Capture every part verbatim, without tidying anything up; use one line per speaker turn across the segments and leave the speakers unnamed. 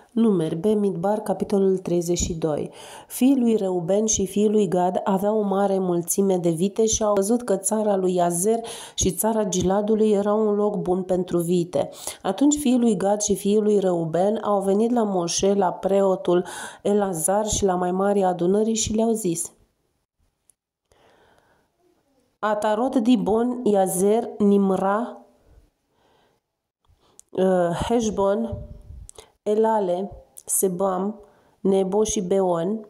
Numeri, Bemidbar, capitolul treizeci și doi. Fiii lui Reuben și fiii lui Gad aveau o mare mulțime de vite și au văzut că țara lui Iazer și țara Giladului era un loc bun pentru vite. Atunci fiii lui Gad și fiii lui Reuben au venit la Moșe, la preotul Elazar și la mai mari adunării și le-au zis: Atarot, Dibon, Iazer, Nimra, uh, Heșbon, Elale, Sebam, Nebo și Beon,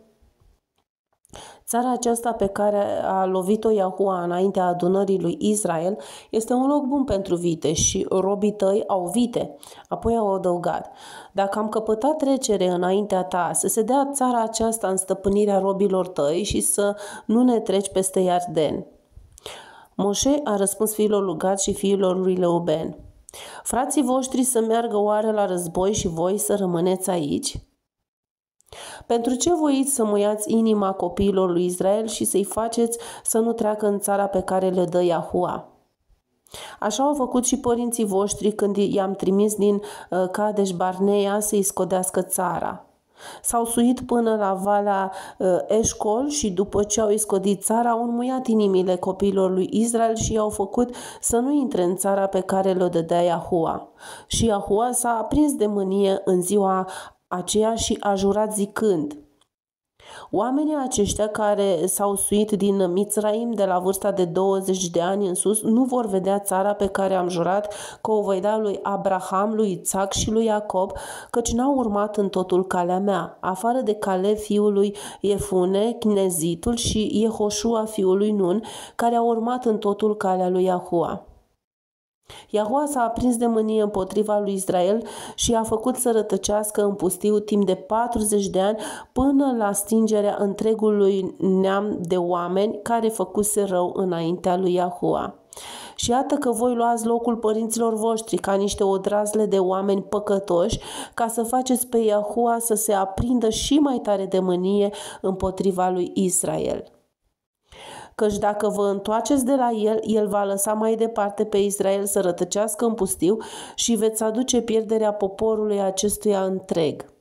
țara aceasta pe care a lovit-o Iahua înaintea adunării lui Israel, este un loc bun pentru vite și robii tăi au vite. Apoi au adăugat: dacă am căpătat trecere înaintea ta, să se dea țara aceasta în stăpânirea robilor tăi și să nu ne treci peste Iarden. Moșe a răspuns fiilor lui Gad și fiilor lui Reuben: frații voștri să meargă oare la război și voi să rămâneți aici? Pentru ce voiți să muiați inima copiilor lui Israel și să-i faceți să nu treacă în țara pe care le dă Iahua? Așa au făcut și părinții voștri când i-am trimis din uh, Cadeș Barnea să-i scodească țara. S-au suit până la Valea uh, Eșcol și după ce au iscodit țara, au înmuiat inimile copiilor lui Israel și i-au făcut să nu intre în țara pe care le dădea Iahua. Și Iahua s-a aprins de mânie în ziua aceea și a jurat zicând: oamenii aceștia care s-au suit din Mițraim de la vârsta de douăzeci de ani în sus nu vor vedea țara pe care am jurat că o voi da lui Abraham, lui Isaac și lui Iacob, căci n-au urmat în totul calea mea, afară de Caleb fiul lui Iefune, Chinezitul, și Jehoșua fiul lui Nun, care au urmat în totul calea lui Iahua. Iahua s-a aprins de mânie împotriva lui Israel și a făcut să rătăcească în pustiu timp de patruzeci de ani, până la stingerea întregului neam de oameni care făcuse rău înaintea lui Iahua. Și iată că voi luați locul părinților voștri ca niște odrazle de oameni păcătoși, ca să faceți pe Iahua să se aprindă și mai tare de mânie împotriva lui Israel. Căci dacă vă întoarceți de la el, el va lăsa mai departe pe Israel să rătăcească în pustiu și veți aduce pierderea poporului acestuia întreg.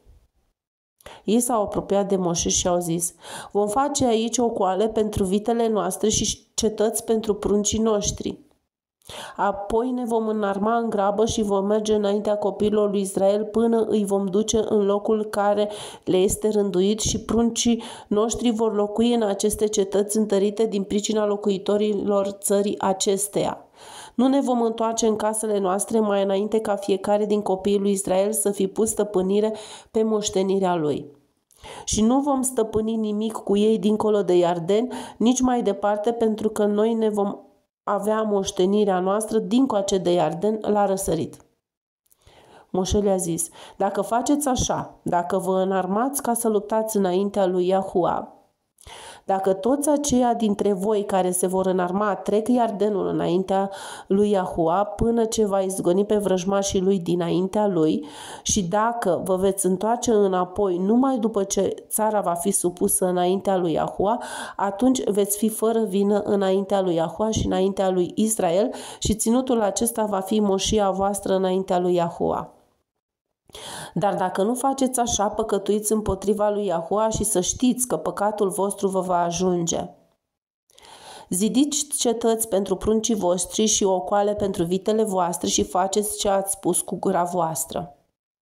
Ei s-au apropiat de Moșe și au zis: vom face aici ocoale pentru vitele noastre și cetăți pentru pruncii noștri. Apoi ne vom înarma în grabă și vom merge înaintea copiilor lui Israel până îi vom duce în locul care le este rânduit și pruncii noștri vor locui în aceste cetăți întărite din pricina locuitorilor țării acesteia. Nu ne vom întoarce în casele noastre mai înainte ca fiecare din copiii lui Israel să fi pus stăpânire pe moștenirea lui. Și nu vom stăpâni nimic cu ei dincolo de Iarden, nici mai departe, pentru că noi ne vom avea moștenirea noastră dincoace de Iarden la răsărit. Moșe le-a zis: dacă faceți așa, dacă vă înarmați ca să luptați înaintea lui Iahua, dacă toți aceia dintre voi care se vor înarma trec Iardenul înaintea lui Iahua până ce va izgoni pe vrăjmașii lui dinaintea lui, și dacă vă veți întoarce înapoi numai după ce țara va fi supusă înaintea lui Iahua, atunci veți fi fără vină înaintea lui Iahua și înaintea lui Israel și ținutul acesta va fi moșia voastră înaintea lui Iahua. Dar dacă nu faceți așa, păcătuiți împotriva lui Iahua și să știți că păcatul vostru vă va ajunge. Zidiți cetăți pentru pruncii voștri și ocoale pentru vitele voastre și faceți ce ați spus cu gura voastră.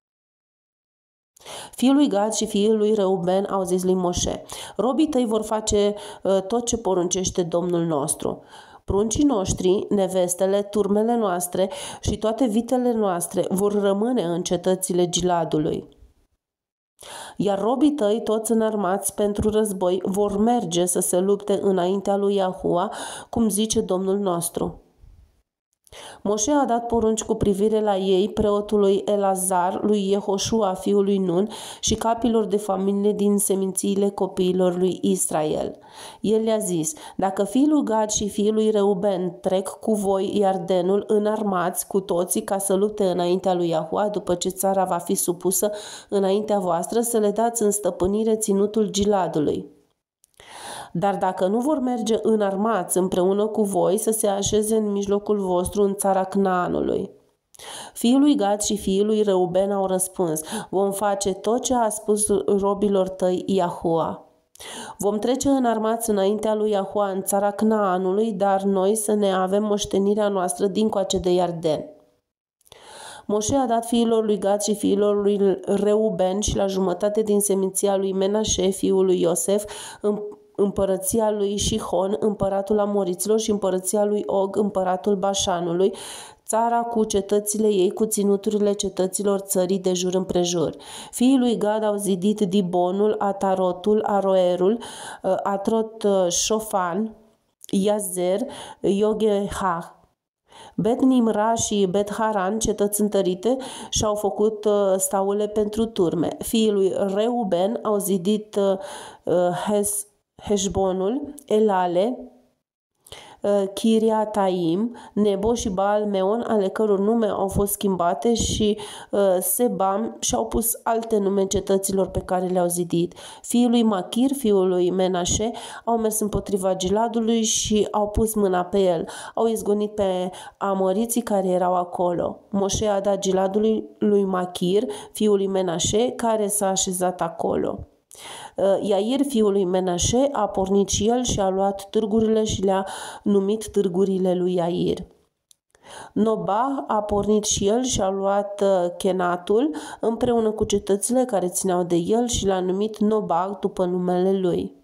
Fiul lui Gad și fiul lui Reuben au zis lui Moșe: robii tăi vor face uh, tot ce poruncește Domnul nostru. Pruncii noștri, nevestele, turmele noastre și toate vitele noastre vor rămâne în cetățile Giladului. Iar robii tăi, toți înarmați pentru război, vor merge să se lupte înaintea lui Iahua, cum zice Domnul nostru. Moșe a dat porunci cu privire la ei preotului Elazar, lui Jehoșua fiul lui Nun și capilor de familie din semințiile copiilor lui Israel. El le-a zis: dacă fiul lui Gad și fiul lui Reuben trec cu voi Iardenul înarmați cu toții ca să lupte înaintea lui Iahua, după ce țara va fi supusă înaintea voastră, să le dați în stăpânire ținutul Giladului. Dar dacă nu vor merge înarmați împreună cu voi, să se așeze în mijlocul vostru în țara Cnaanului. Fiul lui Gad și fiul lui Reuben au răspuns: vom face tot ce a spus robilor tăi Iahua. Vom trece înarmați înaintea lui Iahua în țara Canaanului, dar noi să ne avem moștenirea noastră dincoace de Iarden. Moșe a dat fiilor lui Gad și fiilor lui Reuben și la jumătate din seminția lui Menașe, fiul lui Iosef, împărăția lui Șihon, împăratul Amoriților, și împărăția lui Og, împăratul Bașanului, țara cu cetățile ei, cu ținuturile cetăților țării de jur împrejur. Fiii lui Gad au zidit Dibonul, Atarotul, Aroerul, Atrot Șofan, Iazer, Iogehah, Bet Nimra și Bet Haran, cetăți întărite, și-au făcut staule pentru turme. Fiii lui Reuben au zidit Hes, Heșbonul, Elale, Chiriataim, Nebo și Baal Meon, ale căror nume au fost schimbate, și uh, Sebam, și-au pus alte nume cetăților pe care le-au zidit. Fiul lui Machir, fiul lui Menașe, au mers împotriva Giladului și au pus mâna pe el. Au izgonit pe amoriții care erau acolo. Moșe a dat Giladului lui Machir, fiul lui Menașe, care s-a așezat acolo. Iair, fiul lui Menașe, a pornit și el și a luat târgurile și le-a numit târgurile lui Iair. Noba a pornit și el și a luat Chenatul împreună cu cetățile care țineau de el și l-a numit Noba după numele lui.